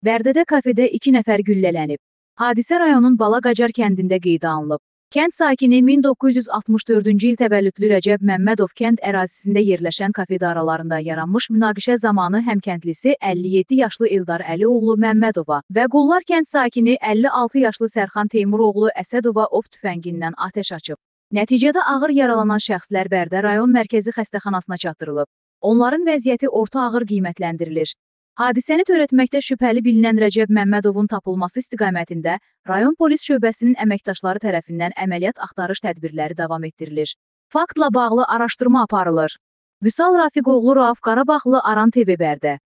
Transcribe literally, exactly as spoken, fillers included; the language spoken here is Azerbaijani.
Bərdədə kafedə iki nəfər güllələnib. Hadisə rayonun Balaqacar kəndində qeydə alınıb. Kənd sakini min doqquz yüz altmış dördüncü il təvəllüdlü Rəcəb Məmmədov kənd ərazisində yerləşən kafedə aralarında yaranmış münaqişə zamanı həmkəndlisi əlli yeddi yaşlı Eldar Əlioğlu Məmmədova və Qullar kənd sakini əlli altı yaşlı Sərxan Teymuroğlu Əsədova ov tüfəngindən atəş açıb. Nəticədə ağır yaralanan şəxslər Bərdə rayon mərkəzi xəstəxanasına çatdırılıb. Onların vəziyyəti orta ağır qiymətləndirilir. Hadisəni törətməkdə şübhəli bilinən Rəcəb Məmmədovun tapılması istiqamətində rayon polis şöbəsinin əməkdaşları tərəfindən əməliyyat axtarış tədbirləri davam etdirilir. Faktla bağlı araşdırma aparılır. Vüsal Rafiqoğlu, Rauf Qarabağlı, Aran T V Bərdə.